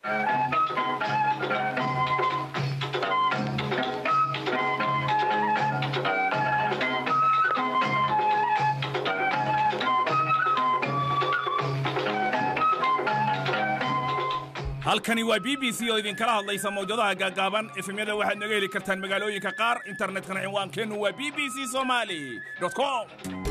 halkani waa BBC oo idin kala hadlaysa mowjadaha gaagaaban efemyada waxaad naga heli kartaan magaalooyinka qaar internetkana cinwaankeenu waa bbcsomali.com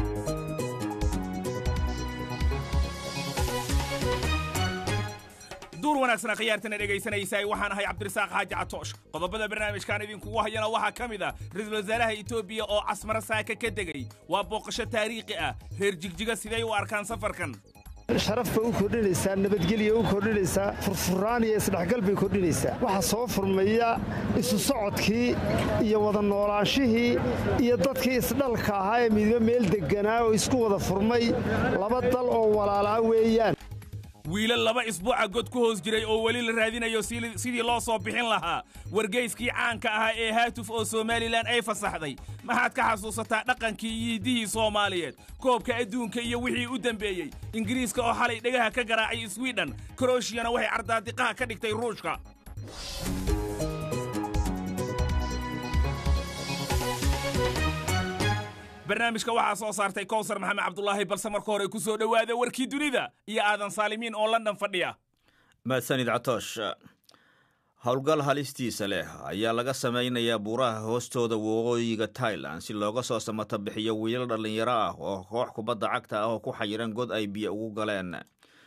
duur wanaagsan khiyaartana dhageysanaysaa waxaan ahay Cabdirasaaq Xaaji Catoosh qodobada barnaamijkan idinku hayana waxa kamida ra'iisul wasaaraha Ethopia oo casmar saaka ka degay waa booqasho taariikhi ah reer jigjiga siday u arkaan safarkan sharaf u kordhinaysa nabadgelyo u kordhinaysa furfuraan iyo isdhaxgal bay kordhinaysa waxa soo furmaya isu socodkii iyo wada noolaanshihii iyo dadkii isdhalka ahaa ee midba meel deganaa oo isku wada furmay laba dal oo walaala weeyaan wiilal laba isbuuca god ku hoos jiray oo wali la raadinayo sidii loo soo bixin lahaa wargeyskii caanka ahaa ee haatuf oo Somaliland ay fasaxday maxaad ka xasuusataa dhaqankii yiidihii Soomaaliyeed koobka adduunka iyo wixii u dambeeyay Ingiriiska oo xalay dhagaha ka garaacay Sweden Croatiana waxay ardaadiqaha ka dhigtay Ruushka barnaamijka waxaa soo saartay Kowsar Maxamed Cabdullaahi balse marka hore ku soo dhawaada warkii dunida iyo aadan saalimiin oo London fadhiya maasanid Catoosh hawlgal halistiisa leh ayaa laga samaynayaa buuraha hoostooda waqooyiga Thailand si looga soo samata bixiyo wiilal dhalinyaro ah oo koox kubadda cagta ah oo ku xayiran god ay biyo ugu galeen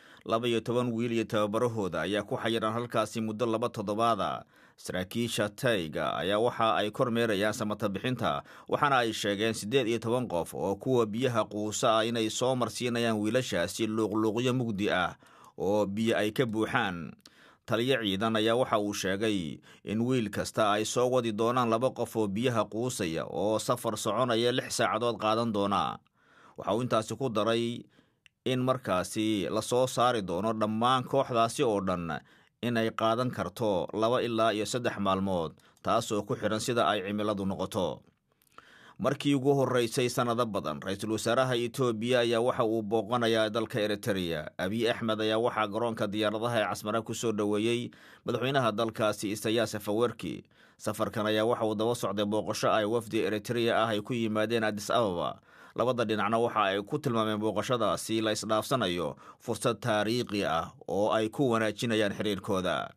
12 wiil iyo tababarahooda ayaa ku xayiran halkaasi muddo 2 toddobaad saraakiisha Taiga ayaa waxa ay kormeerayaan samata bixinta waxaana ay sheegeen 18 qof oo kuwa biyaha quusa inay soo marsiinayaan wiilashaasi luuqluuqyo mugdi ah oo biyo ay ka buuxaan taliye ciidan ayaa waxa uu sheegay in wiil kasta ay soo wadi doonaan 2 qof oo biyaha quusaya oo safar soconaya 6 saacadood qaadan doona waxa uu intaasi ku daray in markaasi la soo saari doono dhammaan kooxdaasi oo dhan inay qaadan karto 2 ilaa 3 maalmood taasoo ku xiran sida ay cimiladu noqoto markii ugu horeysay sanado badan ra'iisul wasaaraha Ethopia ayaa waxa uu booqanayaa dalka Eletria Abiy Ahmed ayaa waxa garoonka diyaaradaha ee casmara ku soo dhaweeyay madaxweynaha dalkaasi Wararkii safarkan ayaa waxa uu daba socday booqasho ay wafdi Eletria ah ay ku yimaadeen Addis Ababa labada dhinacna waxa ay ku tilmaameen booqashadaasi la isdhaafsanayo fursad taariikhi ah oo ay ku wanaajinayaan xiriirkooda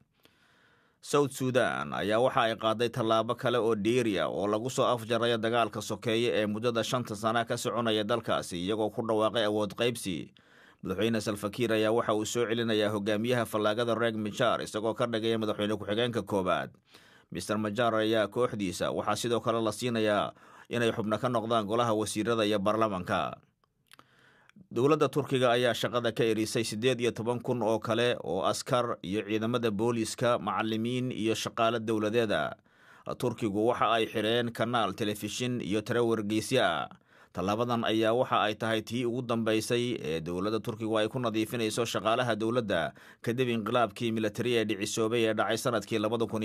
South Sudan ayaa waxa ay qaaday tallaabo kale oo dheeri ah oo lagu soo afjaraya dagaalka sokeeye ee muddada 5 sano ka soconaya dalkaasi iyagoo ku dhawaaqay awood qaybsi madaxweyne Salva Kiir ayaa waxa uu soo celinayaa hogaamiyaha fallaagada Riek Machar isagoo ka dhigay madaxweyne ku-xigeenka koobaad Mr Machar ayaa kooxdiisa waxa sidoo kale la siinayaa inay xubno ka noqdaan golaha wasiirada iyo baarlamaanka dowladda Turkiga ayaa shaqada ka erisay 18,000 oo kale oo askar iyo ciidamada booliska macallimiin iyo shaqaale dawladeeda Turkigu waxa ay xireen kanaal telefishin iyo wargeysyo talabadan ayaa waxa ay tahay tii ugu dambeysay ee dowladda Turkiga ay ku nadiifinayso shaqaalaha dowladda kadib inqilaabkii military ee dhicisoobay ee dhacay sanadkii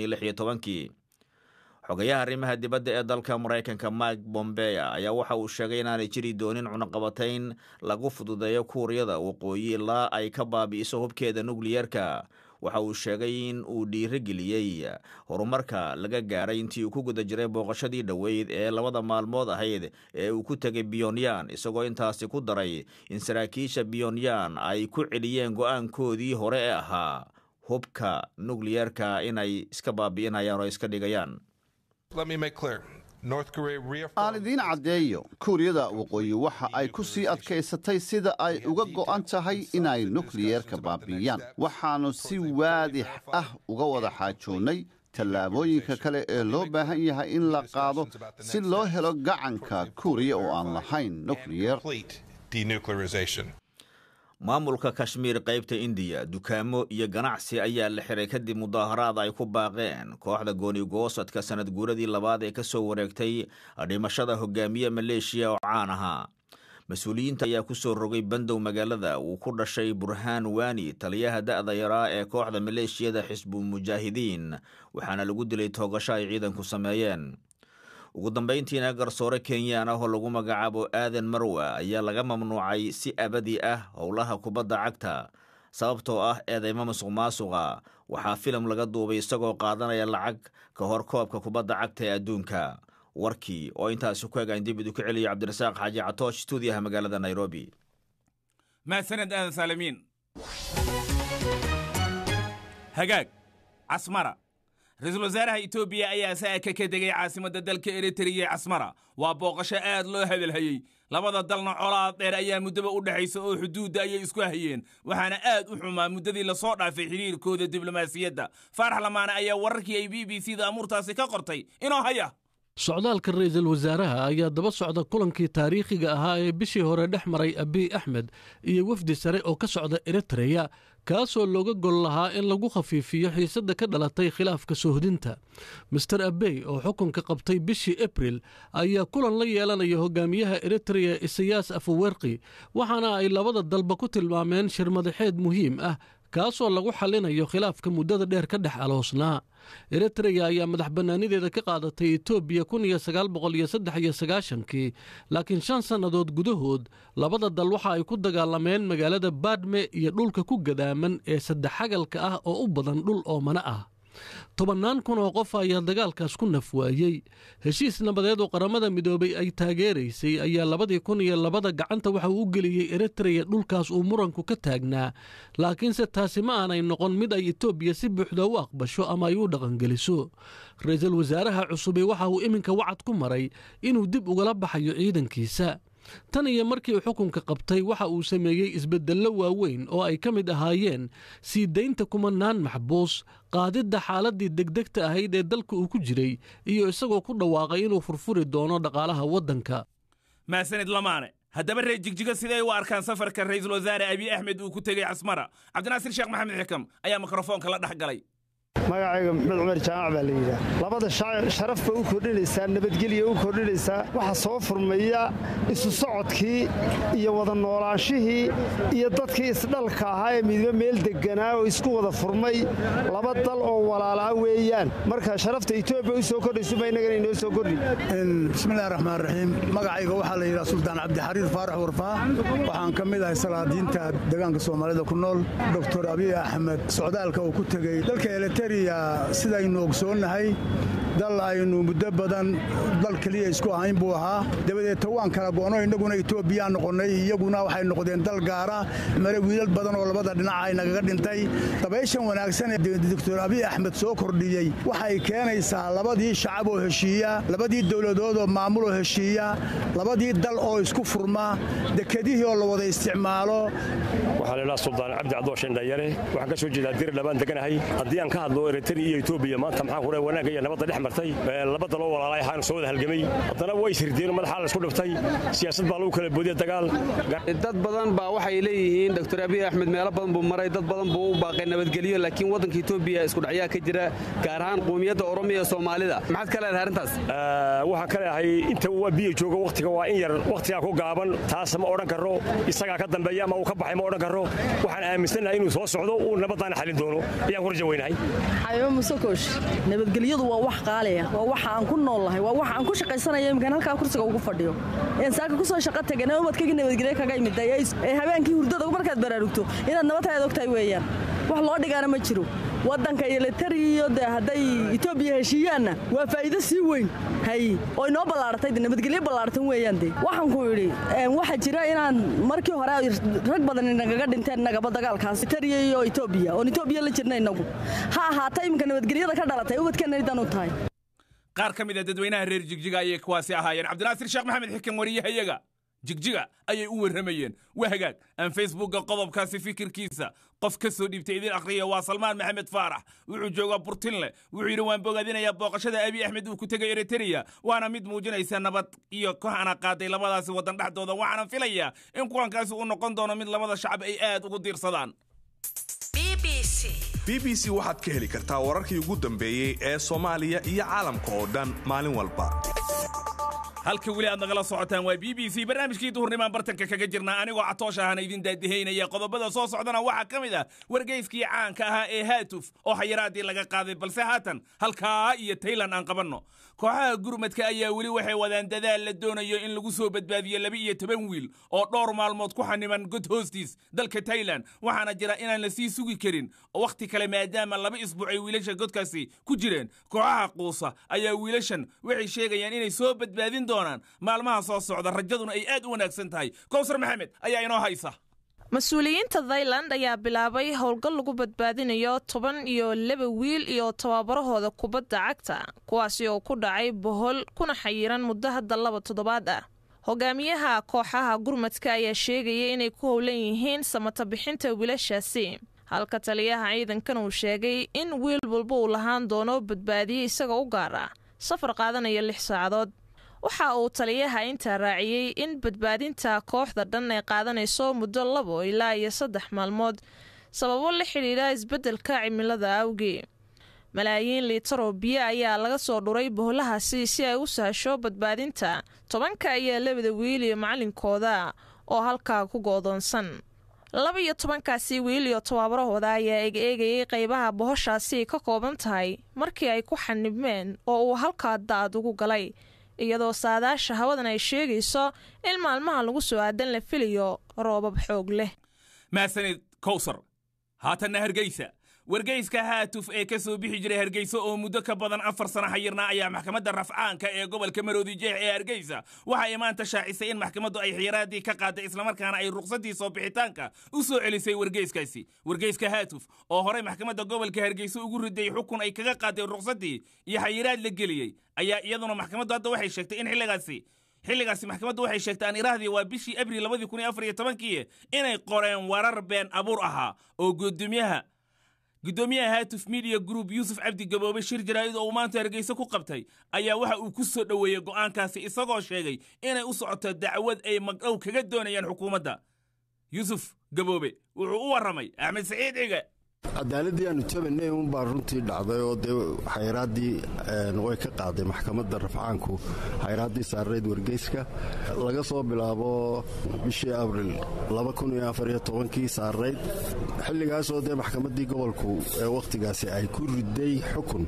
2016 xogayaha arrimaha dibadda ee dalka Mareykanka Mike Pompeo ayaa waxa uu sheegay inaanay jiri doonin cunaqabatayn lagu fududeeyo Kuuriyada waqooyi ilaa ay ka baabi'iso hubkeeda nukliyeerka waxa uu sheegay in uu dhiirigeliyay horumarka laga gaaray intii uu ku guda jiray booqashadii dhaweyd ee 2 maalmood ahayd ee uu ku tagay Pyongyang isagoo intaasi ku daray in saraakiisha Pyongyang ay ku celiyeen go'aankoodii hore ee ahaa hubka nukliyeerka inay iska baabi'inayaan oo iska dhigayaan Let me make clear. North Korea aan idiin caddeeyo Kuuriyada waqooyi waxa ay ku sii adkaysatay sida ay uga go'an tahay inay nukliyeerka baabi'iyaan waxaanu si waadix ah uga wada xaajoonay tallaabooyinka kale ee loo baahan yahay in la qaado si loo helo gacanka Kuuriya oo aan lahayn nukliyeer maamulka Kashmir qaybta India dukaamo iyo ganacsi ayaa la xiray kadib mudaaharaad ay ku baaqeen kooxda gooni-goosadka sanad guuradii labaad ee ka soo wareegtay dhimashada hogaamiye Malaysia oo caan ahaa mas'uuliyiinta ayaa ku soo rogay bandow magaalada uu ku dhashay Burhan Wani taliyaha da'da yaraa ee kooxda Maleeshiyada Xisbu Mujaahidiin waxaana lagu dilay toogasho ay ciidanku sameeyeen ugu dambeyntiina garsoore Kenyaan ah oo lagu magacaabo Aadan Marwa ayaa laga mamnuucay si abadi ah howlaha kubadda cagta sababtoo ah eedeymo musuqmaasuqa waxaa filim laga duubay isagoo qaadanaya lacag ka hor koobka kubadda cagta ee adduunka. warkii oo intaasi ku egaan dib idinku celiyo cabdirasaaq xaaji catoosh stuudiyaha magaalada Nairobi. mahadsaned aadan saalimiin. hagaag casmara ra-iisul wasaaraha Ethopia ayaa saaka ka degay caasimadda dalka Eletria ee Casmara. waa booqasho aad loo hadalhayay. labada dalna colaad dheer ayaa muddaba u dhaxaysa oo xuduudda ayay isku hayeen, waxaana aad u xumaa muddadii la soo dhaafay xiriirkooda diblomaasiyadda. faarax lamaane ayaa wararkii ay BBC-da amuurtaasi ka qortay inoo haya. socdaalka ra'iisul wasaaraha ayaa daba socda kulankii taariikhiga ahaa ee bishii hore dhex maray Abiy Ahmed iyo wafdi sare oo ka socda Eletria, kaasoo looga gol lahaa in lagu khafiifiyo xiisadda ka dhalatay khilaafka soohdinta. Mr. Abiy oo xukunka qabtay bishii April ayaa kulan la yeelanaya hogaamiyaha Eletria Isaias Afwerki, waxaana ay labada dalba ku tilmaameen shir madaxeed muhiim ah kaasoo lagu xallinayo khilaafka muddada dheer ka dhex aloosnaa. Eletria ayaa madax bannaanideeda ka qaadatay Ethopia 1993, laakiin 5 sannadood gudahood labada dal waxa ay ku dagaalameen magaalada Badme iyo dhulka ku gadaaman ee saddexagalka ah oo u badan dhul oomana ah. 10,000 oo qof ayaa dagaalkaas ku nafwaayey. heshiis nabadeed oo qaramada midoobay ay taageeraysay ayaa 2002 gacanta waxa uu u geliyey Eletria dhulkaas uu muranku ka taagnaa, laakiinse taasi ma aanay noqon mid ay Ethopia si buuxda u aqbasho ama ay u dhaqangeliso. ra'iisul wasaaraha cusub waxa uu iminka wacad ku maray inuu dib ugala baxayo ciidankiisa. tan iyo markii uu xukunka qabtay waxa uu sameeyey isbeddello waaweyn oo ay ka mid ahaayeen sii daynta kumanaan maxbuus, qaadidda xaaladii degdegta ahayd ee dalka uu ku jiray, iyo isagoo ku dhawaaqay inuu furfuri doono dhaqaalaha waddanka. mahadsanid lamaane. haddaba reer jigjiga siday u arkaan safarka ra'iisul wasaare Abiy Ahmed uu ku tegey Casmara? cabdinaasir sheekh maxamed xikam ayaa mikrofoonka la dhex galay. magacayga maxmed cumar jaamac baa la yidhaah. labada sharaf ba u kordhinaysaa, nabadgelya u kordhinaysaa. waxa soo furmaya isu socodkii iyo wada noolaanshihii iyo dadkii isdhalka ahaa ee midba meel deganaa oo isku wada furmay. laba dal oo walaalaa weeyaan. marka sharafta Itoobiya u soo kordhayso ma inagana inoo soo kordhi. bismillaahi raxmaani raxiim. magacayga waxaa la yidhaha suldaan cabdixariir faarax warfaa. waxaan ka mid ahay salaadiinta deegaanka Soomaalida ku nool. Dr. Abiy Ahmed socdaalka uu ku tegey dalka Eletria sidaynu ogsoonnahay dal aynu muddo badan dal keliya isku ahayn buu ahaa. dabadeed waan kala go'no, innaguna Ethopia noqonnay, iyaguna waxay noqdeen dal gaara. mare wiilal badan oo labada dhinac ay nagaga dhintay. dabayshan wanaagsan ee Dr. Abiy Ahmed soo kordhiyey waxay keenaysaa labadii shacab oo heshiiya, labadii dowladood oo maamul oo heshiiya, labadii dal oo isku furma, dekedihii oo la wada isticmaalo. waxaa la ilaa suldaan cabdi cadooshin dhayare. waxaan ka soo jeedaa dir labaan deganahay. haddii aan ka hadlo Eletria iyo Ethopia maanta maxaa ku wanaagga iyo nabadda dhex martay, laba dal oo walaalay ahaan soo wada halgamay, haddana way sirdeen madaxa la isku dhiftay, siyaasad baa lagu kala boodiyay dagaal. dad badan baa waxay leeyihiin Dr. Abiy Ahmed meelo badan buu maray, dad badan buu u baaqay nabadgelyo, laakiin waddanka Ethopia isku dhacyaa ka jira, gaar ahaan qowmiyadda Oromiya iyo Soomaalida. maxaad ka leedahay arrintaas? waxaan ka leeyahay inta uu Abiy joogo waqtiga waa in yar, waqtiga ku gaaban, taas ma oran karo. isaga ka dambeeya ama uu ka baxay ma oran karo. waxaan aaminsanahay inuu soo socdo uu nabadana xalin doono ayaan ku rajaynahay. xayo musokosh nabadgelyadu waa wax qaali ah, waa wax aan ku noolahay, waa wax aan ku shaqaysanayo imkaan halka kursiga ugu fadhiyo. saaka ku soo shaqo tagana ubadkayga nabadgelyo kaga imiday ee habeenkii hurdada markaad baraarugto inaad nabadtaada ogtahay weeyaan. wax loo dhigaana ma jiro. waddanka Eletria hadday Ethopia heshiiyaanna waa faa'iido sii weyn hay oo inoo ballaaratay nabadgelyo ballaartan weeyaan. waxaan ku yidhi waxa jira inaan markii hore rag badan nagaga dhinteen nagaba dagaalkaas Eletria iyo Ethopia oo Ethopia la jirnay inagu ha ahaatay imka nabadgelyada ka dhalatay ubadkeena idan u tahay. qaar ka mid ah dadweynaha reer jigjiga ayay kuwaasi ahaayeen. cabdinaasir sheekh maxamed xikam wariyahayaga jigjiga ayay u warramayeen. waa hagaag aan Facebookga qodobkaasi fikirkiisa qof ka soo dhiibtay idin akhriya waa Salmaan Maxamed Faarax. wuxuu joogaa Burtinle. wuxuu yidhi waan bogaadinayaa booqashada Abiy Ahmed uu ku tegay Eletria, waana mid muujinaysa nabad iyo kooxana qaaday labadaasi waddan dhexdooda. waxaana filayaa in kulankaasi uu noqon doono mid labada shacab ay aad ugu diirsadaan. BBC waxaad ka heli kartaa wararkii ugu dambeeyey ee Soomaaliya iyo caalamka oo dhan maalin walba. halka weli aad nagala socotaan waa BBC barnaamijkii duhurnimaan bartanka kaga jirnaa anigoo Catoosh ahana idin daadiheynaya qodobada soo socdana waxa kamid ah wargeyskii caanka ahaa ee Haatuf oo xayiraadii laga qaaday balse haatan halka iyo Thailand aan qabanno kooxaha gurmadka ayaa weli waxay wadaan dadaal la doonayo in lagu soo badbaadiyo 12 wiil oo dhowr maalmood ku xaniman god hoostiis dalka Thailand waxaana jira inaan la sii sugi karin oo waqti kale maadaama 2 isbuuc ay wiilasha godkaasi ku jireen kooxaha quusa ayaa wiilashan waxay sheegayaan inay soo badbaadin doonaan maalmaha soo socda rajaduna ay aad u wanaagsan tahay Kowsar Maxamed ayaa inoo haysa mas-uuliyiinta Thailand ayaa bilaabay howlgal lagu badbaadinayo 12 wiil iyo tababarahooda kubadda cagta kuwaasi oo ku dhacay bohol kuna xayiran muddo hadda 2 toddobaad ah hogaamiyaha kooxaha gurmadka ayaa sheegay inay ku howlan yihiin samata bixinta wiilashaasi halka taliyaha ciidankan uu sheegay in wiil walba uu lahaan doono badbaadiye isaga u gaar ah safar qaadanaya 6 saacadood waxa uu taliyaha inta raaciyay in badbaadinta kooxda dhan ay qaadanayso muddo 2 ilaa 3 maalmood sababo la xiriira isbeddelka cimilada awgeed malaayiin litir oo biyo ayaa laga soo dhuray boholahaasi si ay u sahasho badbaadinta 10 ayaa 2 wiil iyo macalinkooda oo halka ku go'doonsan 12 wiil iyo tababarahooda ayaa eegayay qaybaha bohoshaasi ka kooban tahay markii ay ku xanibmeen oo uu halka daad ugu galay iyadoo saadaasha hawadan ay sheegayso in maalmaha lagu soo aadan la filayo roobab xoog leh maasanid Kowsar haatanna Hargeysa wargeyska Haatuf ee ka soo bixi jiray Hargeysa oo muddo ka badan 4 sano xayirnaa ayaa maxkamadda rafcaanka ee gobolka Maroodi Jeex ee Hargeysa waxa ay maanta shaacisay in maxkamaddu ay xiraadii ka qaaday isla markaana ay ruqsadii soo bixitaanka u soo celisay wargeyskaasi wargeyska Haatuf oo hore maxkamadda gobolka Hargeysa ugu riday xukun ay kaga qaaday ruqsadii iyo xayiraad la geliyay ayaa iyaduna maxkamaddu hadda waxay sheegtay in xilligaasi maxkamaddu waxay sheegtay aan irahdii waa bishii Abriil 2014 inay qoreen warar been abuur ahaa oo gudoomiyaha Haatuf Media Group Yusuf Abdi Gaboobe shir jaraa'id oo maanta Hargeysa ku qabtay ayaa waxa uu ku soo dhaweeyay go'aankaasi isagoo sheegay inay u socoto dacwad ay magdhow kaga doonayaan xukuumadda Yusuf Gaboobe wuxuu u waramay Axmed Saciid Ciga cadaaladii aanu tabanay un baa runtii dhacday oo dee xayiraadii way ka qaaday maxkamadda rafcaanku xayiraadii saareed wargeyska laga soo bilaabo bishii Abriil 2014 saareed xilligaas oo dee maxkamaddii gobolku ee waqtigaasi ay ku riday xukun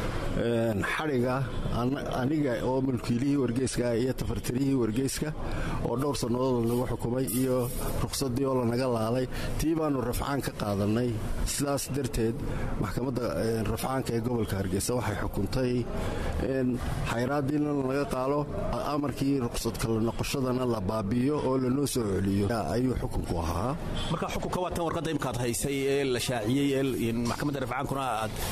xariga aniga oo mulkiilihii wargeyska iyo tafartirihii wargeyska oo dhowr sannadood lagu xukumay iyo ruqsadii oo lanaga laalay tii baanu rafcaan ka qaadanay sidaas darteed maxkamadda rafcaanka ee gobolka Hargeysa waxay xukuntay in xayiraadiina laga qaalo amarkii ruqsad kala noqoshadana la baabiyo oo la noo soo celiyo ayuu xukunku ahaa marka xukunka waa tan warqadda imkaad haysay ee la shaaciyay in maxkamadda rafcaankuna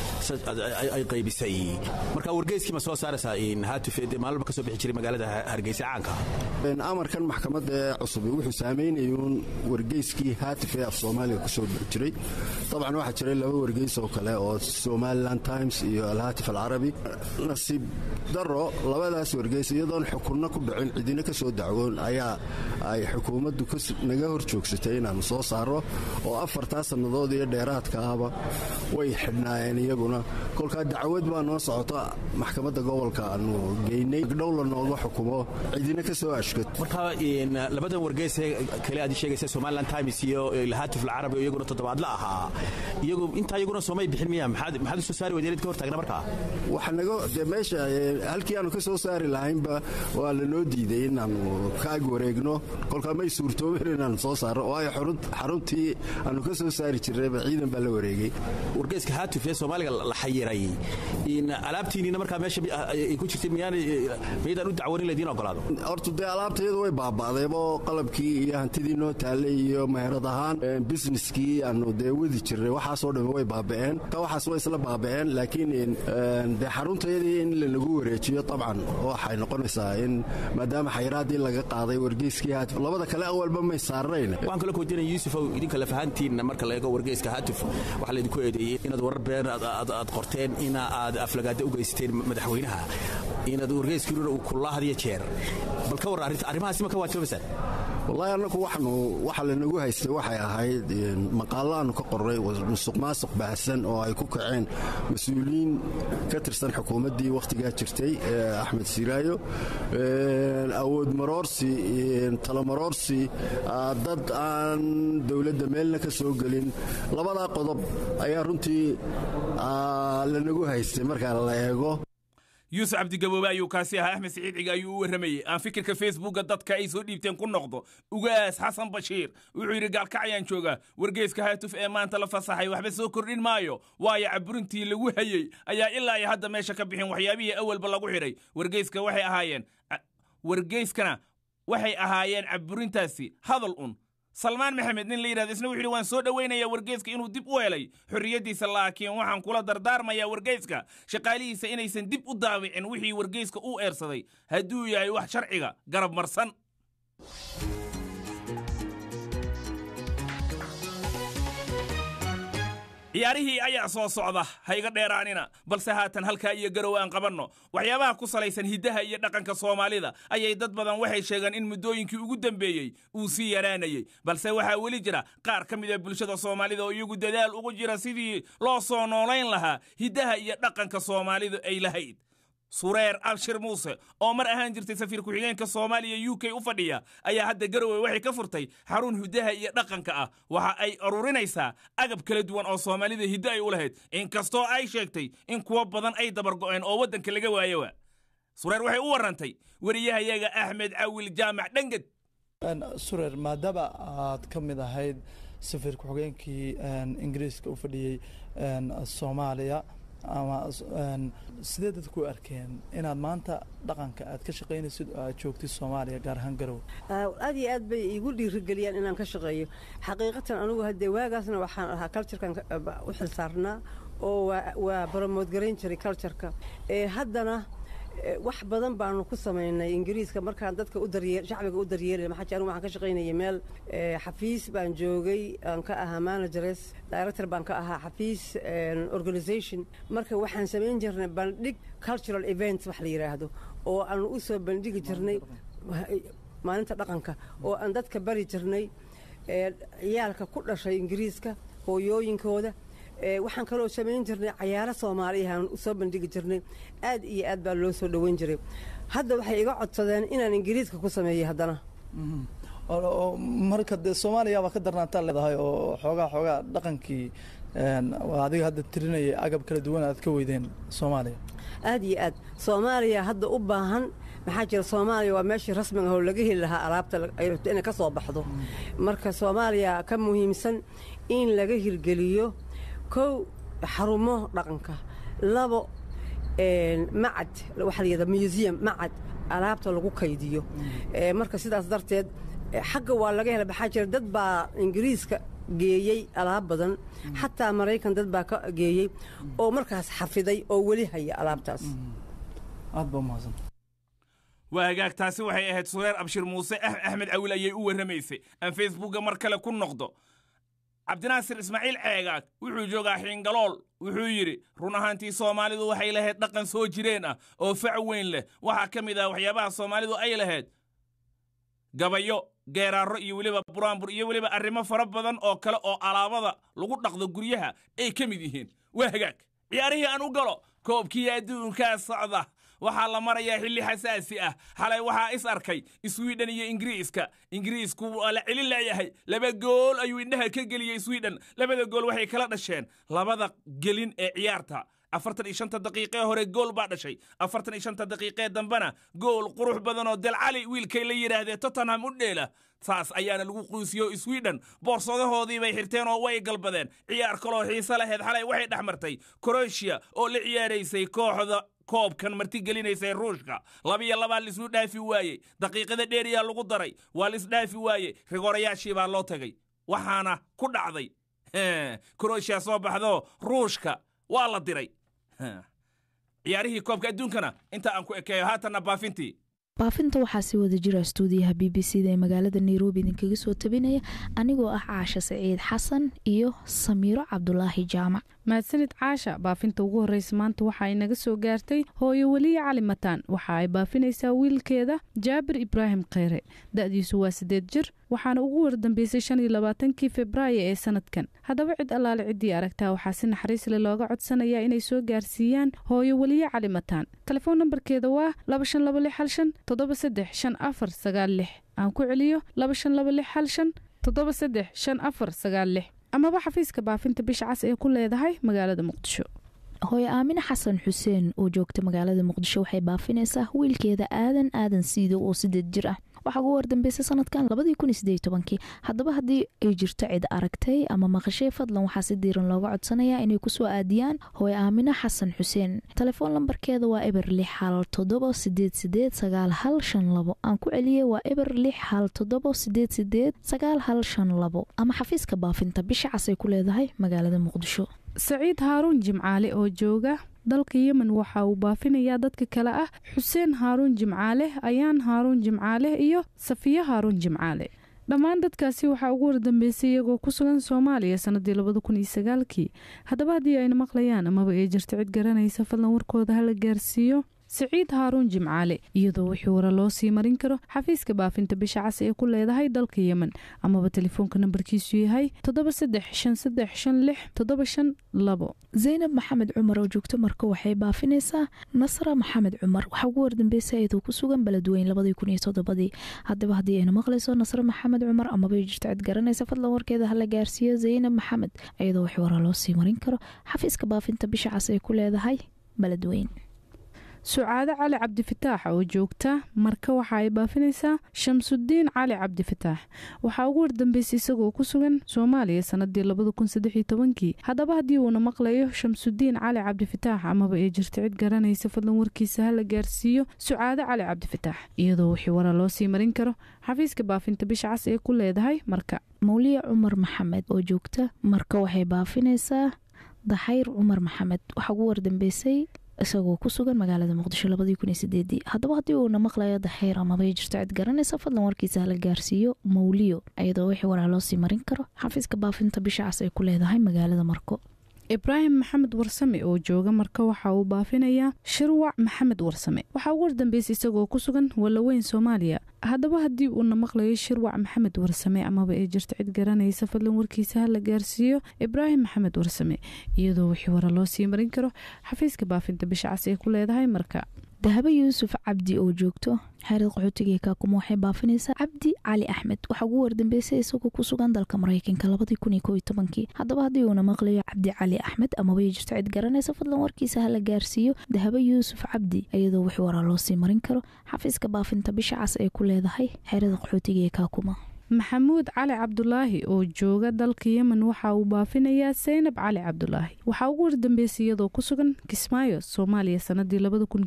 ay qaybisay marka wargeyskii ma soo saaraysaa in Haatuf maalba ka soo bixi jiray magaalada Hargeysa caanka amarkan maxkamadda cusub wuxuu saameynayay wargeyskii Haatuf ee Soomaaliya ku soo jiray طبعا waxa jiray 2 wargeys oo kale oo Somaliland Times iyo Al-Hatif Al-Arabi nasiib daro labadaas wargeys iyadoon xukunna ku dhicin cidina ka soo dacwoon ayaa ay xukuumaddu naga hor joogsatay inaan soo saaro oo 4 sanadood iyo dheeraadka ahba way xidhnaayeen iyaguna kolka dacwad baa noo socota maxkamadda gobolka aanu geynay dhowla nooga xukumo cidina ka soo ashkat marka in labadan wargeys kale aad sheegaysa Somaliland Times iyo Al-Hatif Al-Arabi iyaguna toddobaad la ahaa iyagu inta iyaguna Soomay bixin miyaa maxaad soo saari wadaynad ka hortaagna markaa waxa naga meesha halkii aanu ka soo saari lahaynba waa la noo diiday inaanu ka wareegno kolka may suurtoobeen inaanu soo saaro oo ay xaruntii aanu ka soo saari jirnay ciidan baa la wareegay wargeyska Haatuf ee Soomaaliga la xayiray in alaabtiina markaa meesha ay ku jirtay miyaan u dacwoon leedin ogolaado horta dee alaabteedu way baabaaday oo qalabkii iyo hantidii noo taalay iyo meherad ahaan businesskii aanu dee wadi jirnay waxaas oo dhan way baaba'een waxaas way isla baaba'een laakiin dee xarunteedii in lagu wareejiyo طبعا waxay noqonaysaa in maadaama xayiraadii laga qaaday wargeyskii Haatuf labada kale awalba may saareen waxaan kala koodinay Yusuf oo idinka la fahantiin marka la eego wargeyska Haatuf waxa la idinku eedeeyay inaad warar been aad qorteen in aad aflagaada u geysteen madaxweynaha inaad wargeyskiina uu ku laahdiyo jeer bal ka warar arrimahaas ma ka waajibaysan wallaahi annagu waxa lanagu haystay waxay ahayd maqaalaanu ka qorray musuqmaasuq baahsan oo ay ku kaceen mas-uuliyiin ka tirsan xukuumaddii wakhtigaa jirtay axmed siraayo awood maroorsi talamaroorsi dad aan dowladda meelna ka soo gelin labadaa qodob ayaa runtii lanagu haystay markaa la eego yuusuf cabdigaboobe ayuu kaasi ahaa axmed siciid ciga ayuu u warramayey aan fikirka facebooka dadka ay soo dhiibteen ku noqdo ugaas xasan bashiir wuxuu yidhi gaalkacayaan joogaa wargeyska haatuf ee maanta la fasaxay waxba soo kordhin maayo waayo caburintii lagu hayey ayaa ilaa iyo hadda meesha ka bixin waxyaabihii awalba lagu xidhay wargeyskana waxay ahaayeen caburintaasi hadal un salmaan maxamed nin la yidhahdo isna wuxuu yidhi waan soo dhowaynayaa wargeyska inuu dib u helay xorriyaddiisa laakiin waxaan kula dardaarmayaa wargeyska shaqaalihiisa inaysan dib u daawicin wixii wargeyska uu eersaday hadduu yahay wax sharciga garab marsan ciyaarihii ayaa soo socda ha iga dheeraanina balse haatan halkaa iyo garow aan qabanno waxyaabaha ku salaysan hiddaha iyo dhaqanka soomaalida ayay dad badan waxay sheegeen in muddooyinkii ugu dambeeyey uu sii yaraanayey balse waxaa weli jira qaar ka mid a bulshada soomaalida oo iyagu dadaal ugu jira sidii loo soo noolayn lahaa hiddaha iyo dhaqanka soomaalidu ay lahayd sureer abshir muuse oo mar ahaan jirtay safiir ku-xigeenka Soomaaliya UK u fadhiya ayaa hadda garowe waxay ka furtay xarun hidaha iyo dhaqanka ah waxa ay ururinaysaa agab kala duwan oo Soomaalida hidda ay u lahayd inkastoo ay sheegtay in kuwa badan ay dabar go'een oo wadanka laga waayo sureer waxay u warantay wariyahayaga Axmed Awil Jaamac Dhangad sureer maadaba aad ka mid ahayd safiir ku-xigeenkii Ingiriiska u fadhiyay Soomaaliya ama sidee dadku arkeen inaad maanta dhaqanka aad ka shaqaynaysid oo aad joogtid Soomaaliya gaar ahaan garow aad iyo aad bay igu dhiirigeliyaan inaan ka shaqeeyo xaqiiqatan anigu hadda waagaasna waxaan ahaa culture-kan u xilsaarnaa oo waa promote gareyn jiray culture-ka haddana wax badan baanu ku sameynay Ingiriiska markaan dadka shacbiga u daryeelay maxaa jira waxaan ka shaqaynayay meel xafiis baan joogay aan ka ahaa managers director baan ka ahaa xafiis organization marka waxaan sameyn jirnay bandhig cultural events wax la yiraahdo oo aan u soo bandhigi jirnay maalinta dhaqanka oo aan dadka bari jirnay ciyaalka ku dhashay Ingiriiska hooyooyinkooda waxaan kaloo sameyn jirnay ciyaaro Soomaaliyeed u soo bandhigi jirnay aad iyo aad baa loo soo dhaweyn jiray hadda waxay iga codsadeen inaan Ingiriiska ku sameeyo haddana oo marka Soomaaliya waa ka darnaantaa leedahay oo xoogaa dhaqankii adiga hadda tirinayay agab kala duwan aad ka weydeen Soomaaliya aad iyo aad Soomaaliya hadda u baahan maxaa jira Soomaaliya waa meeshii rasmiga ah oo laga heli lahaa alaabta ay rabto inay ka soo baxdo marka Soomaaliya ka muhiimsan in laga hirgeliyo kow xarumo dhaqanka labo macad waxa la yiraahdaa museum macad alaabta lagu kaydiyo marka sidaas darteed xagga waa laga helay maxaa jira dad baa Ingiriiska geeyay alaab badan xataa Mareykan dad baa ka geeyay oo markaas xafiday oo wali haya alaabtaas aad baa mahadsan waagaagtaasi waxay ahayd Sureer Abshir Muuse Axmed Awil ayay u warramaysay aan Facebooka mar kale ku noqdo Cabdinaasir Ismaaciil Ceegaag wuxuu joogaa Xiingalool wuxuu yiri run ahaantii Soomaalidu waxay lahayd dhaqan soo jireen ah oo fac weyn leh waxa kamid ah waxyaabaha Soomaalidu ay lahayd gabayo geeraaro iyo waliba buraanbur iyo waliba arrimo fara badan oo kale oo alaabada lagu dhaqdo guryaha ay kamid yihiin waagaag ciyaarihii aan u galo koobkii adduunka socda waxaa la marayaa xilli xasaasi ah xalay waxaa is arkay Sweden iyo Ingiriisku la celin leeyahay laba gool ayuu indhaha ka geliyay Sweden labada gool waxay kala dhasheen labada gelin ee ciyaarta 45 daqiiqo hore gool baa dhashay 45 daqiiqo dambana gool qurux badan oo Dalcali wiilkay la yiraahdee Tottenham u dheela saas ayaana lagu quusiyo Sweden boorsadahoodii bay xirteen oo way galbadeen ciyaar kale xiiso lahayd xalay waxay dhaxmartay Croatia oo la ciyaaraysay kooxda koobkan marti gelinaysay Ruushka 2-2 lisnu dhaafi waayay daqiiqada dheeriya lagu daray waa lis dhaafi waayay rigorayaashii baa loo tagay waxaana ku dhacday Croatia soo baxdo Ruushka waa la diray ciyaarihii koobka adduunkana inta aan ku ekeeyo haatana baafinta waxaa si wada jira stuudiyaha BBC-da ee magaalada Nairobi idinkaga soo tabinaya anigoo ah Caasha Saciid Xasan iyo Samiiro Cabdulaahi Jaamac mahadsanid caasha. baafinta ugu horreysa maanta waxa ay naga soo gaartay hooyo weliya cali mataan. waxa ay baafinaysaa wiilkeeda jaabir ibraahim kheyre, da'diisu waa 8 jir, waxaana ugu wardambeysay 25 Febraayo ee sanadkan. haddaba cid allaale ciddii aragtaa waxaa si naxariis leh looga codsanayaa inay soo gaarsiiyaan hooyo weliya cali mataan. telefoon nambarkeeda waa 2565735496. aan ku celiyo 2565735496 amaba xafiiska baafinta bisha cas ee ku leedahay magaalada Muqdisho. hooyo aamina xasan xuseen oo joogta magaalada Muqdisho waxay baafinaysaa wiilkeeda aadan siido oo 8 jir ah. waxa ugu wardambeysay sanadkan 2018. haddaba haddii ay jirto cid aragtay ama maqashay, fadlan waxaa si diiran looga codsanayaa inay ku soo aadiyaan hooyo aamina xasan xuseen. telefoon lambarkeeda waa 0617889152. aan ku celiyay waa 0617889152 ama xafiiska baafinta bisha cas ay ku leedahay magaalada Muqdisho. saciid haaruun jimcaale oo jooga dalka Yemen waxa uu baafinayaa dadka kale ah xuseen haaruun jimcaale, ayaan haaruun jimcaale iyo safiya haaruun jimcaale. dhammaan dadkaasi waxaa ugu wardambeysay iyagoo ku sugan Soomaaliya sanadii 2009. haddaba haddii ayna maqlayaan amaba ay jirto cid garanaysa, fadlan warkooda hala gaarsiiyo saciid haaruun jimcaale, iyadoo wixii wara loo sii marin karo xafiiska baafinta bisha cas ee ku leedahay dalka Yemen, amaba telefoonka nambarkiisu yahay 73535675. zaynab maxamed cumar oo joogto marka waxay baafinaysaa nasra maxamed cumar. waxaa ugu wardambeysay iyadoo ku sugan beledweyne 2007. haddaba haddii ayna maqlayso nasra maxamed cumar amaba ay jirto cid garanaysa, fadlan warkeeda hala gaarsiiyo zaynab maxamed, iyadoo wixii wara loo sii marin karo xafiiska baafinta bisha cas ee ku leedahay beledweyne. sucaado cali cabdifataax oo joogta marka waxa ay baafinaysaa shamsudiin cali cabdifataax. waxaa ugu wardambeysay isagoo ku sugan Soomaaliya sanadii 2013. haddaba haddii uuna maqlayo shamsudiin cali cabdifataax amaba ay jirto cid garanaysa, fadlan warkiisa hala gaarsiiyo sucaado cali cabdifataax, iyadoo wixii wara loo sii marin karo xafiiska baafinta bisha cas ee ku leedahay marka. mawliya cumar maxamed oo joogta marka waxay baafinaysaa daxayr cumar maxamed. waxaa ugu wardambeysay isagoo ku sugan magaalada Muqdisho 2008. haddaba haddii uuna maqlayo daxayr amaba ay jirto cid garanaysa, fadlan warkiisa hala gaarsiiyo mawliyo, iyadoo wixii waraa loo sii marin karo xafiiska baafinta bisha cas ay ku leedahay magaalada Marko. ibraahim maxamed warsame oo jooga marka waxa uu baafinayaa shirwac maxamed warsame. waxaa ugu wardambeysay isagoo ku sugan walaweyn Soomaaliya. haddaba haddii uuna maqlayo shirwac maxamed warsame amaba ay jirto cid garanaysa, fadlan warkiisa hala gaarsiiyo ibraahim maxamed warsame, iyadoo wixii wara loo sii marin karo xafiiska baafinta bisha cas ay ku leedahay marka. dahaba yuusuf cabdi oo joogto xeerad qaxootiga Kaakumo waxay baafinaysaa cabdi cali axmed. waxaa ugu wardambeysay isagoo ku sugan dalka Mareykanka 2011. haddaba haddii uuna maqlayo cabdi cali axmed amaba ay jirto cid garanaysa, fadlan warkiisa hala gaarsiiyo dahaba yuusuf cabdi, iyadoo wixii wara loo sii marin karo xafiiska baafinta bisha cas ay ku leedahay xeerada qaxootiga Kaakumo. maxamuud cali cabdulaahi oo jooga dalka Yemen waxa uu baafinayaa Zaynab cali cabdulaahi. waxaa ugu wardambeysay iyadoo ku sugan Kismaayo Soomaaliya sanadii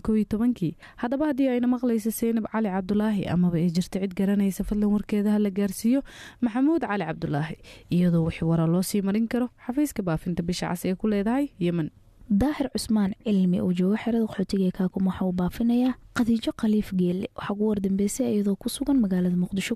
2011. haddaba haddii ayna maqlayso Zaynab cali cabdulaahi amaba ay jirto cid garanaysa, fadlan warkeeda hala gaarsiiyo maxamuud cali cabdulaahi, iyadoo wixii wara loo sii marin karo xafiiska baafinta bisha cas ee ku leedahay Yemen. daahir cusmaan cilmi oo jooga xerada qaxootiga Kaakumo waxa uu baafinayaa qadiijo khaliif geelle. waxaa ugu wardambeysay iyadoo ku sugan magaalada Muqdisho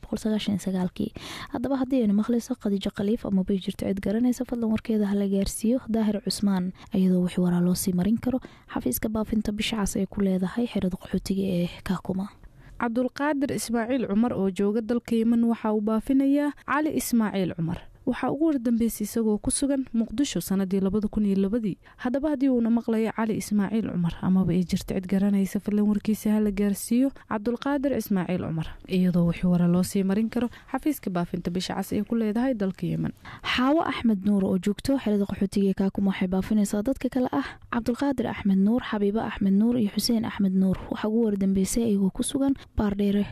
1999. haddaba haddii ayna maqlayso qadiijo khaliif amaba ay jirto cid garanaysa, fadlan warkeeda hala gaarsiiyo daahir cusmaan, iyadoo wixii wara loo sii marin karo xafiiska baafinta bisha cas ay ku leedahay xerada qaxootiga ee Kaakumo. cabdulqaadir ismaaciil cumar oo jooga dalka Yemen waxa uu baafinayaa cali ismaaciil cumar. waxaa ugu wardambeysay isagoo ku sugan Muqdisho sanadii 2002. haddaba haddii uuna maqlayo cali ismaaciil cumar amaba ay jirto cid garanaysa, fadlan warkiisa hala gaarsiiyo cabdulqaadir ismaaciil cumar, iyadoo wixii wara loo sii marin karo xafiiska baafinta bisha cas ee ku leedahay dalka Yemen. xaawo axmed nuur oo joogto xerada qaxootiga Kaakumo waxay baafinaysaa dadka kale ah cabdulqaadir axmed nuur, xabiibo axmed nuur iyo xuseen axmed nuur. waxaa ugu wardambeysay iyagoo ku sugan baardheere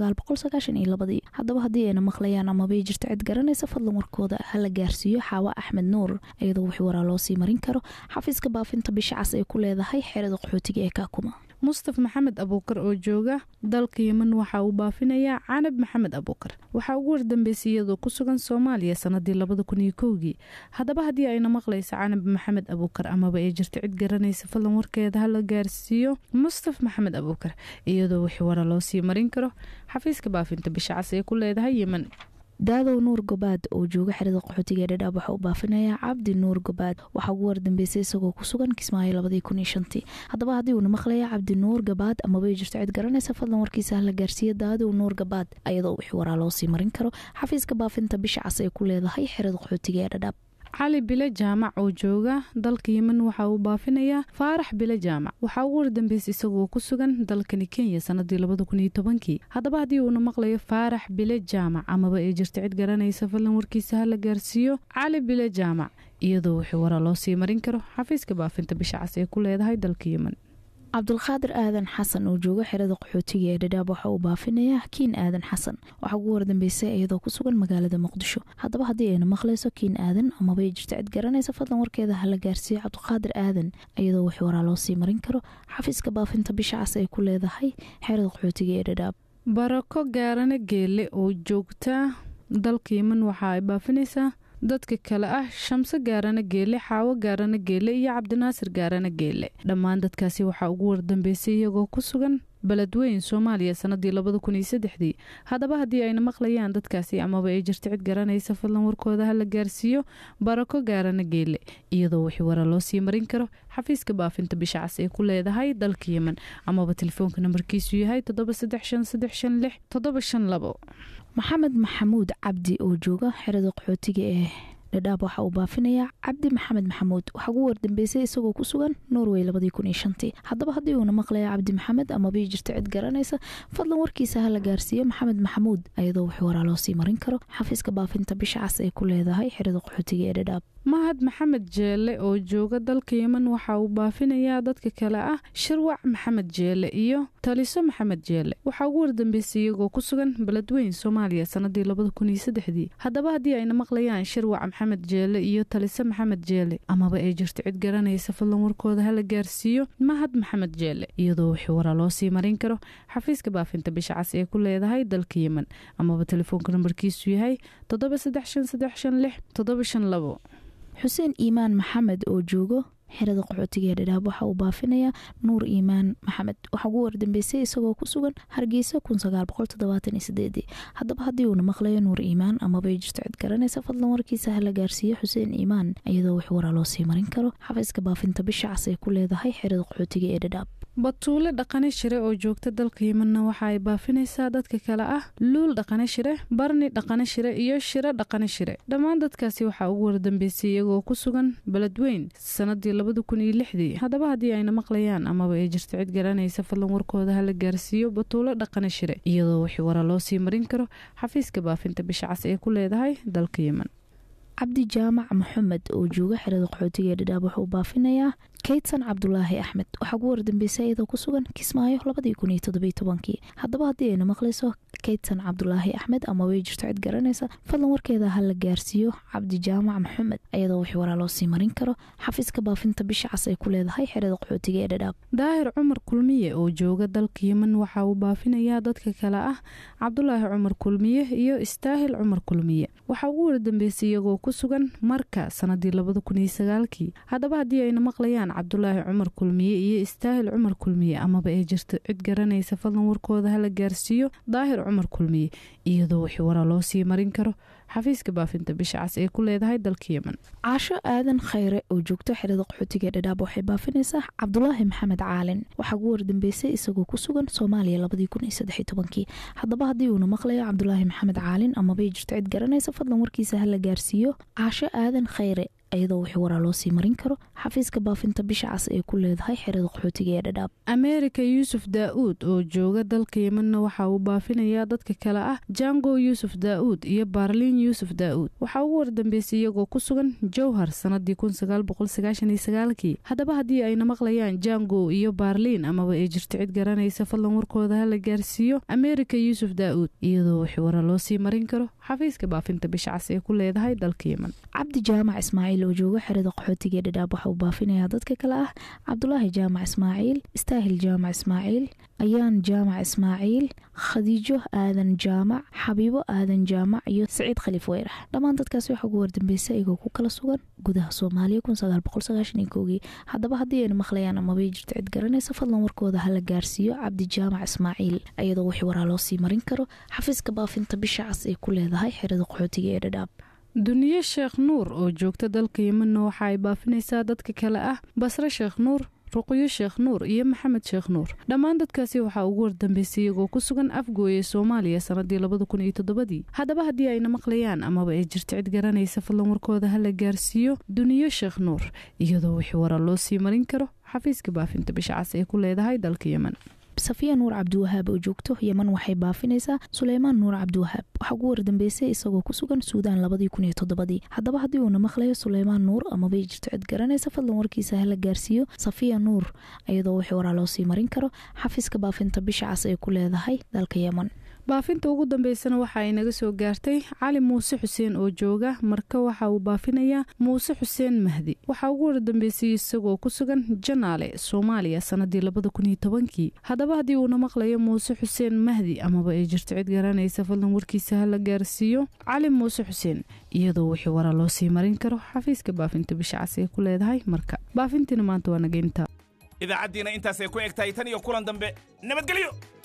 1992. haddaba haddii ayna maqlayaan amaba ay jirto cid garanaysa, fadlan warkooda hala gaarsiiyo xaawo axmed nuur, iyadoo wixii waraa loo sii marin karo xafiiska baafinta bisha cas ay ku leedahay xeerada qaxootiga ee Kaakumo. mustaf maxamed abuukar oo jooga dalka Yemen waxa uu baafinayaa canab maxamed abuukar. waxaa ugu wardambeysay iyadoo ku sugan Soomaaliya sanadii 2001. haddaba haddii ayna maqlayso canab maxamed abuukar amaba ay jirto cid garanaysa, fadlan warkeeda hala gaarsiiyo mustaf maxamed abuukar, iyadoo wixii wara loo sii marin karo xafiiska baafinta bisha cas ee ku leedahay Yemen. daadow nuur gobaad oo jooga xerada qaxootiga ee dhadhaab waxa uu baafinayaa cabdi nuur gobaad waxaa ugu wardambeysay isagoo ku sugan kismaayo 2005 haddaba haddii uuna maqlaya cabdi nuur gobaad amaba jirto cid garanaysa fadlan warkiisa la gaarsiiyo daadow nuur gobaad ayadoo wixii waraa loo sii marin karo xafiiska baafinta bisha cas ay ku leedahay xerada qaxootiga ee dhadhaab cali bile jaamac oo jooga dalka Yemen waxa uu baafinayaa faarax bile jaamac waxa uu wardambeysay isagoo ku sugan dalkani Kenya sanadii 2010 haddaba haddii uu maqlayo faarax bile jaamac amaba ay jirto cid garanaysa fadlan warkiisa la gaarsiiyo cali bile jaamac iyadoo wixii waraa loo sii marin karo xafiiska baafinta bisha cas ay ku leedahay dalka Yemen cabdulqaadir aadan xasan oo jooga xerada qaxootiga ee dhadhaab waxa uu baafinayaa kiin aadan xasan waxa ugu wardambeysay iyadoo ku sugan magaalada muqdisho haddaba haddii ayna maqlayso kiin aadan amaba ay jirto cid garanaysa fadlan warkeeda hala gaarsiiyo cabdulqaadir aadan iyadoo wixii waraa loo sii marin karo xafiiska baafinta bisha cas ay ku leedahay xerada qaxootiga ee dhadhaab barako gaarane geele oo joogta dalka Yemen waxa ay baafinaysaa dadka kale ah Shamse gaarana geele xaawo gaarana geele iyo Cabdinaasir gaarana geele dhammaan dadkaasi waxa ugu wardambeysay iyagoo ku sugan beledweyn Somaliya sanadii 2003 haddaba haddii ayna maqlayaan dadkaasi amaba ay jirto cid garanaysa fadlan warkooda la gaarsiiyo barako gaarana geele iyadoo wixii waraa loo sii marin karo xafiiska baafinta bisha cas ee ku leedahay dalka Yemen amaba telefoonka nambarkiisu yahay 73536752 maxamed maxamuud cabdi oo jooga xerada qaxootiga ee dhadhaab waxa uu baafinayaa cabdi maxamed maxamuud waxa ugu wardambeysay isagoo ku sugan Norway 2005 haddaba haddii uuna maqlaya cabdi maxamed ama bii jirto cid garanaysa fadlan warkiisa la gaarsiiyo maxamed maxamuud ayadoo wixii waraa loo sii marin karo xafiiska baafinta bisha cas ay ku leedahay xerada qaxootiga ee dhadhaab mahad maxamed jeele oo jooga dalka Yemen waxa uu baafinayaa dadka kale ah shirwac maxamed jeele iyo taliso maxamed jeele waxa ugu wardambeysay iyagoo ku sugan beledweyn Somaliya sanadii 2003 haddaba haddii ayna maqlayaan shirwac maxamed jeele iyo taliso maxamed jeele amaba ay jirto cid garanaysa fadlan warkooda la gaarsiiyo mahad maxamed jeele iyadoo wixii waraa loo sii marin karo xafiiska baafinta bisha cas ee ku leedahay dalka Yemen amaba telefoonka nambarkiisu yahay 73536752 xuseen iimaan maxamed oo joogo xerada qaxootiga ee dhadhaab waxa uu baafinayaa nuur iimaan maxamed waxa ugu wardambeysay isagoo ku sugan Hargeysa 1978 haddaba haddii uuna maqlayo nuur iimaan amaba ay jirto cid garanaysa fadlan warkiisa la gaarsiiyo xuseen iimaan iyadoo wixii waraa loo sii marin karo xafiiska baafinta bisha cas ay ku leedahay xerada qaxootiga ee dhadhaab batuule dhaqane shire oo joogta dalka Yemen waxa ay baafinaysaa dadka kale ah luul dhaqane shire barni dhaqane shire iyo shire dhaqane shire dhammaan dadkaasi waxa ugu wardambeysay iyagoo ku sugan beledweyn sanadii 2006 haddaba haddii ayna maqlayaan amaba ay jirto cid garanaysa fadlan warkooda la gaarsiiyo batuule dhaqane shire iyadoo wixii waraa loo sii marin karo xafiiska baafinta bisha cas ee ku leedahay dalka Yemen cabdi jaamac maxamed oo jooga xerada qaxootiga ee dhadhaab waxa uu baafinayaa kaydsan cabdulaahi axmed waxa ugu wardambeysay iyadoo ku sugan Kismaayo 2017 haddaba haddii ayna maqlayso kaydsan cabdulaahi axmed ama way jirto cid garanaysa fadlan warkeeda la gaarsiiyo cabdi jaamac maxamed iyadoo wixii waraa loo sii marin karo xafiiska baafinta bisha cas ay ku leedahay xerada qaxootiga ee dhadhaab daahir cumar kulmiye oo jooga dalka Yemen waxa uu baafinayaa dadka kale ah cabdulaahi cumar kulmiye iyo istaahil cumar kulmiye waxa ugu wardambeysay iyagoo ku sugan marka sanadii 2009 haddaba haddii ayna maqlayaan cabdulaahi cumar kulmiye iyo istaahil cumar kulmiye amaba ay jirto cid garanaysa fadlan warkooda la gaarsiiyo daahir cumar kulmiye iyadoo wixii waraa loo sii marin karo xafiiska baafinta bisha cas ee ku leedahay dalka Yemen caasho aadan khayre oo joogto xerada qaxootiga ee dhadhaab waxay baafinaysaa cabdulaahi maxamed caalin waxa ugu wardambeysay isagoo ku sugan Soomaaliya 2013 haddaba haddii uuna maqlayo cabdulaahi maxamed caalin amaba ay jirto cid garanaysa fadlan warkiisa la gaarsiiyo caasho aadan khayre ayadoo wixii waraa loo sii marin karo xafiiska baafinta bisha cas ee ku leedahay xerada qaxootiga ee dhadhaab Ameerika Yuusuf Daa'uud oo jooga dalka Yemen waxa uu baafinayaa dadka kale ah Jango Yuusuf Daa'uud iyo Barlin Yuusuf Daa'uud waxa uu wardambeysay iyagoo ku sugan Jowhar sanadii 1999 haddaba haddii ayna maqlayaan Jango iyo Barlin amaba ay jirto cid garanaysa fadlan warkooda la gaarsiiyo Ameerika Yuusuf Daa'uud iyadoo wixii waraa loo sii marin karo xafiiska baafinta bisha cas ee ku leedahay dalka Yemen cabdi jaamac ismaaciil oo jooga xerada qaxootiga ee dhadhaab waxa uu baafinayaa dadka kale ah cabdulaahi jaamac ismaaciil istaahil jaamac ismaaciil ayaan jaamac ismaaciil khadiijo aadan jaamac xabiibo aadan jaamac iyo saciid khaliif weyrax dhammaan dadkaasi waxaa ugu wardambeysay iyagoo ku kala sugan gudaha Soomaaliya 1991 haddaba haddii ay maqlayaan ama bay jirto cid garanaysa fadlan warkooda hala gaarsiiyo cabdi jaamac ismaaciil iyadoo wixii waraa loo sii marin karo xafiiska baafinta bisha cas ay ku leedahay xerada qaxootiga ee Dhadhaab. duniye sheekh nuur oo joogta dalka Yemen waxa ay baafinaysaa dadka kale ah basra sheekh nuur ruqyo sheekh nuur iyo maxamed sheekh nuur dhammaan dadkaasi waxa ugu wardambeysay iyagoo ku sugan afgooye Soomaaliya sanadii 2007 haddaba haddii ayna maqlayaan amaba ay jirto cid garanaysa fadlan warkooda hala gaarsiiyo duniye sheekh nuur iyadoo wixii waraa loo sii marin karo xafiiska baafinta bisha cas ay ku leedahay dalka Yemen. safiya nuur cabdiwahaab oo joogto Yemen waxay baafinaysaa Suleymaan nuur cabdiwahaab waxa ugu wardambeysay isagoo ku sugan Suudaan 2007 haddaba haddii uu maqlayo Suleymaan nuur ama bay jirto cid garanaysa fadlan warkiisa hala gaarsiiyo safiya nuur iyadoo wixii waraa loo sii marin karo xafiiska baafinta bisha cas ay ku leedahay dalka Yemen. baafinta ugu dambeysana waxa ay naga soo gaartay cali muuse xuseen oo jooga marka waxa uu baafinayaa muuse xuseen mahdi waxa ugu wardambeysay isagoo ku sugan Janaale Soomaaliya sanadii 2010 haddaba haddii uu maqlayo muuse xuseen mahdi amaba ay jirto cid garanaysa fadlan warkiisa hala gaarsiiyo cali muuse xuseen iyadoo wixii waraa loo sii marin karo xafiiska baafinta bisha cas ay ku leedahay marka baafintina maanta waa naga intaa idaacadiina intaas ay ku egtahay tan iyo kulan dambe nabadgelyo.